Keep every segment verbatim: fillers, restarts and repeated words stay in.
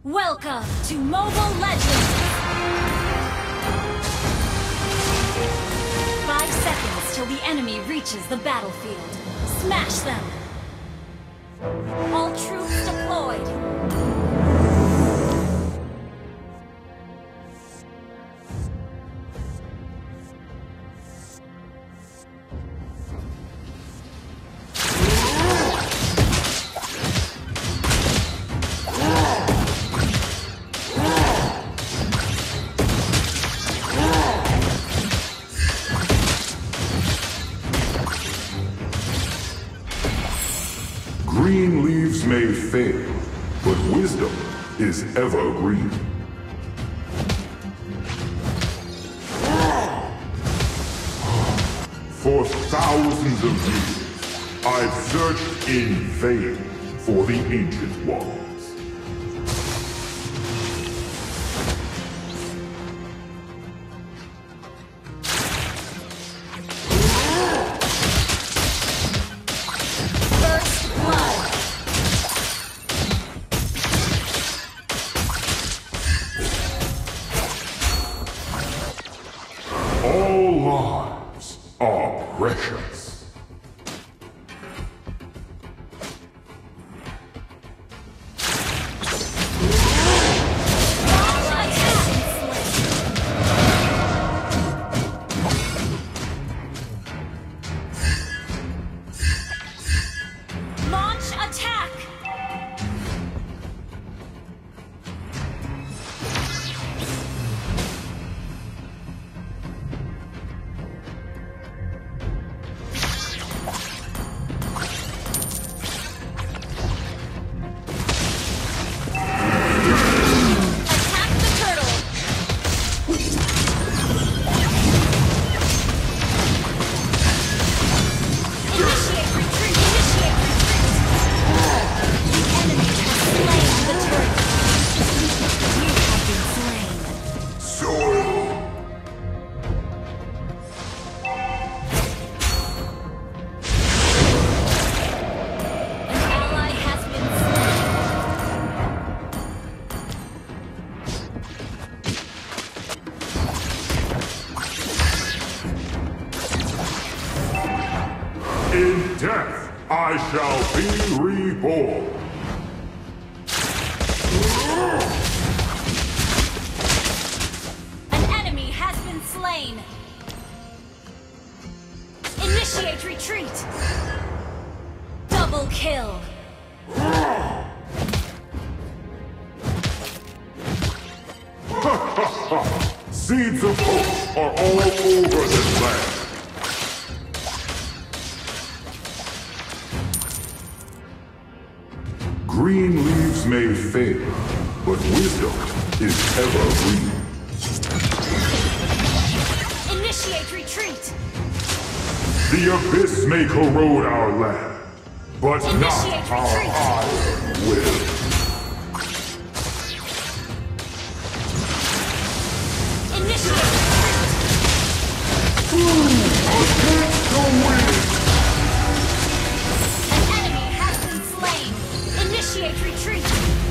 Welcome to Mobile Legends! Five seconds till the enemy reaches the battlefield. Smash them! All troops deployed! Green leaves may fail, but wisdom is evergreen. For thousands of years, I've searched in vain for the Ancient Ones. All lives are precious. Launch attack! In death, I shall be reborn. An enemy has been slain. Initiate retreat. Double kill. Seeds of hope are all over this land. Green leaves may fail, but wisdom is evergreen. Initiate retreat. The abyss may corrode our land, but Initiate not our retreat. iron will. Initiate Against the wind! An enemy has been slain. Initiate retreat.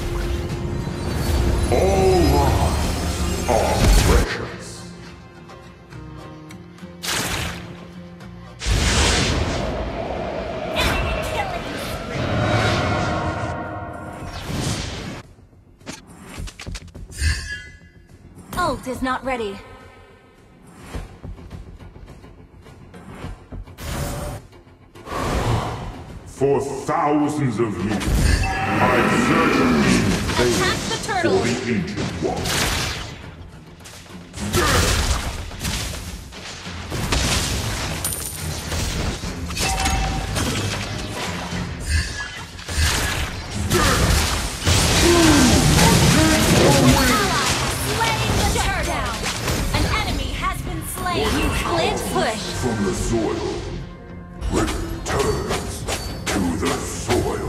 All lives are precious. Enemy killing. Ult is not ready. For thousands of years, I've searched in vain Attack the for turtle. the Ancient Ones. Slaying the turtle down. An enemy has been slain. Split push. From the soil returns to the soil.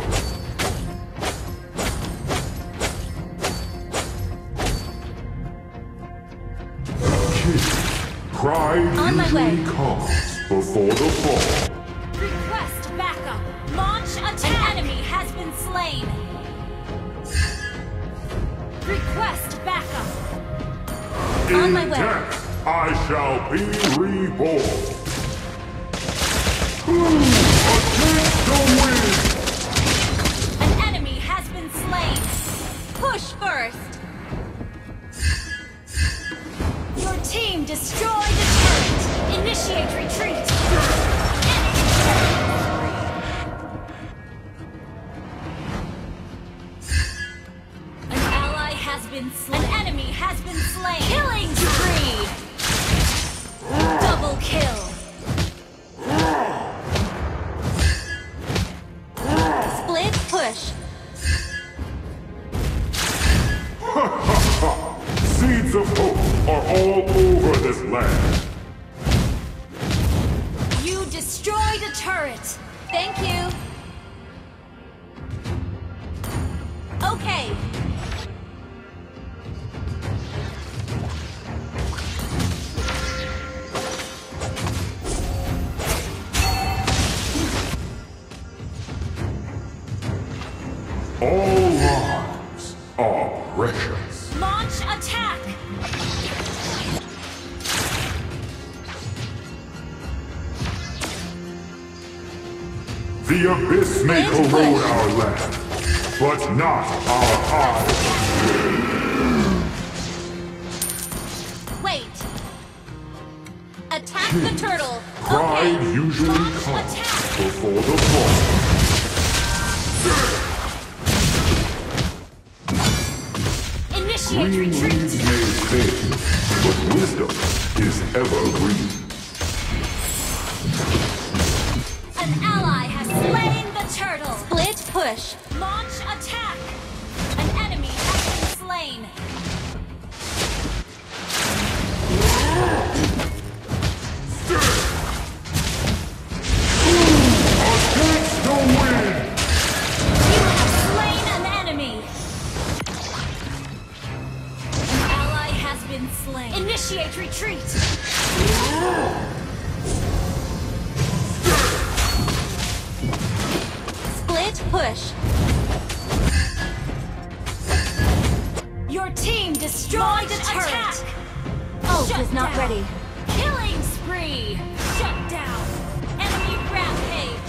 Pride On my usually way. comes before the fall. Request backup. Launch attack. An enemy has been slain. On In my way. death, I shall be reborn. Against the wind! An enemy has been slain. Push first. Your team destroyed the turret. Initiate retreat. An ally has been slain. An enemy has been slain. Killing spree. Double kill. Split push. Seeds of hope are all over this land. You destroyed a turret. Thank you. Okay. All lives are precious. Launch attack. The abyss may Let's corrode push. our land, but not our eyes. Wait. Attack the turtle. Pride Okay. usually Launch comes attack. before the fall. Initiate Green retreat. leaves may fade, but wisdom is evergreen. An ally has slain the turtle. Split push. Launch attack. An enemy has been slain. Against the wind! You have slain an enemy. An ally has been slain. Initiate retreat. Split push. Your team destroyed the turret. Oh, is not down. Ready. Killing spree. Shut down. Enemy rampage.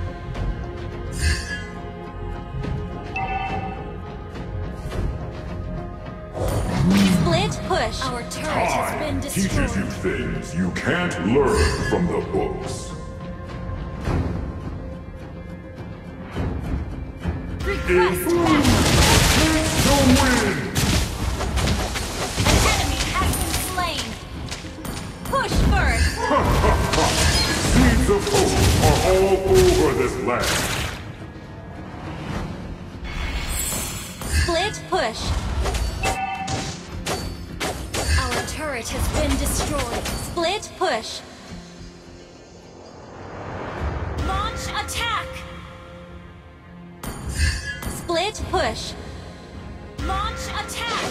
Split push. Our turret has been Time teaches you destroyed. things you can't learn from the books. Request Against backup. the wind! An enemy has been slain. Push first. Seeds of hope are all over this land. Split push. Our turret has been destroyed. Split push. Launch attack. Split push. Launch attack.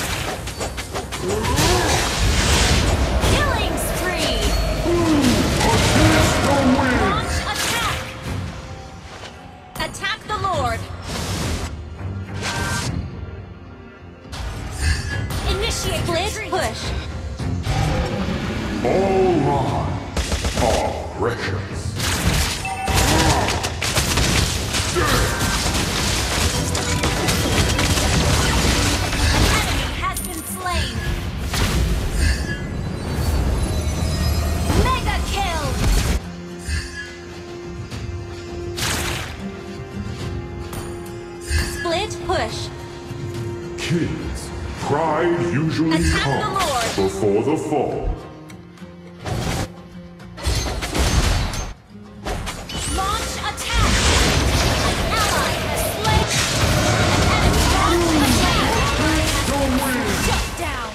Killing spree. Against the wind! Launch attack. Attack the Lord. Initiate split push. All lives are precious. Enemy has been slain. Mega kill. Split push. Kids, pride usually Attack the comes Lord. before the fall. Launch attack. An ally has slain. An enemy launch attack. The wind! Shut down.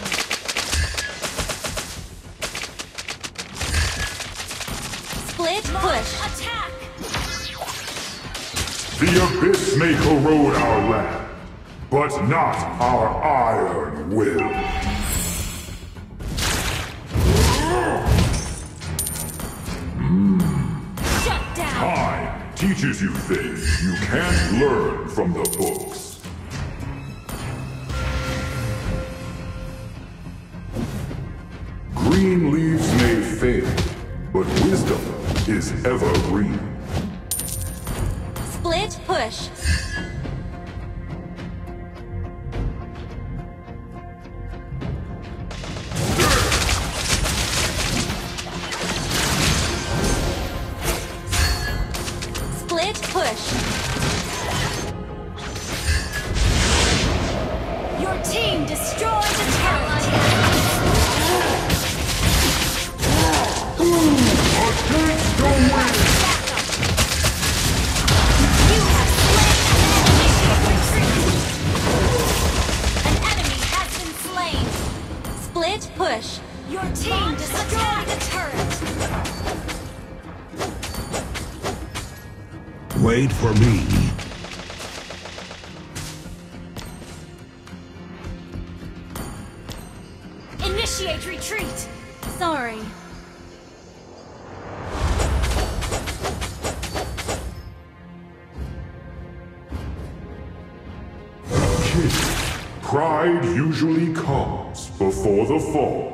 Split push. Attack. The abyss may corrode our land, but not our iron will. Shut down. Time teaches you things you can't learn from the books. Green leaves may fail, but wisdom is evergreen. Split push. Split push. Your team destroyed the turret. Against the wind! You have slain an enemy. Retreat. An enemy has been slain. Split push. Your team destroyed the turret. Wait for me. Initiate retreat. Sorry. Kid, pride usually comes before the fall.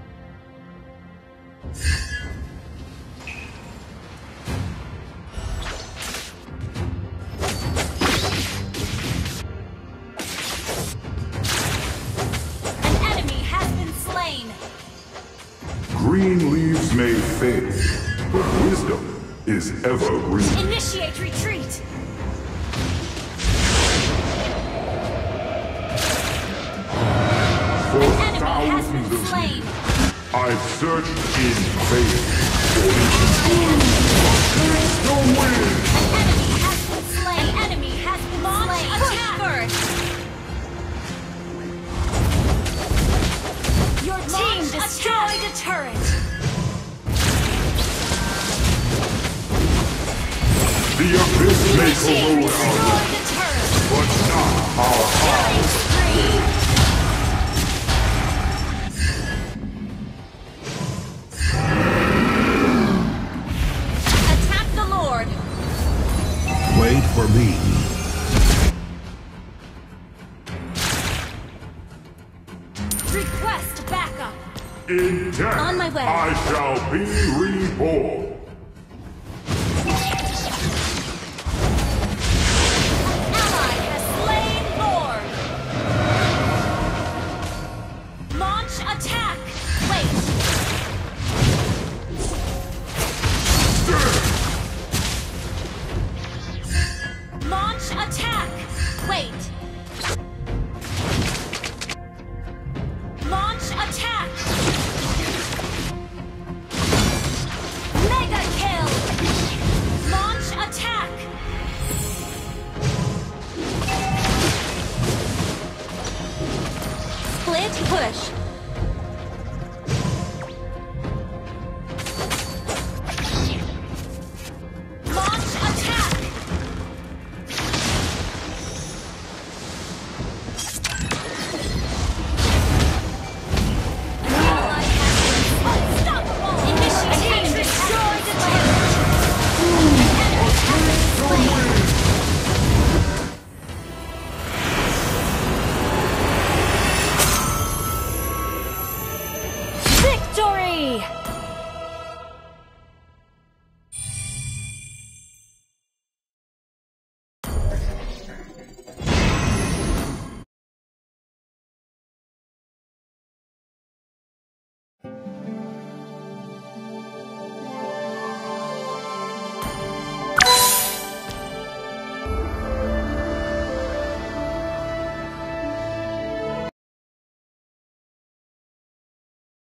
Green leaves may fade, but wisdom is evergreen. Initiate retreat! For An enemy has thousands been of slain. years, I've searched in vain for the wind. An enemy has been slain. An enemy has been Launch slain. Attack first. Your team Launch destroyed attack. A turret. The abyss may corrode our destroyed life, the turret. but not our hearts. Killing spree. Attack the Lord. Wait for me. Request backup. In death, On my way. I shall be reborn. Ally has slain Lord. Launch attack. Wait. Launch attack. Wait. Launch attack. Mega kill. Launch attack. Split push. Launch attack. An ally has been unstoppable. Initiate destroy the turret. An enemy has been slain. Victory!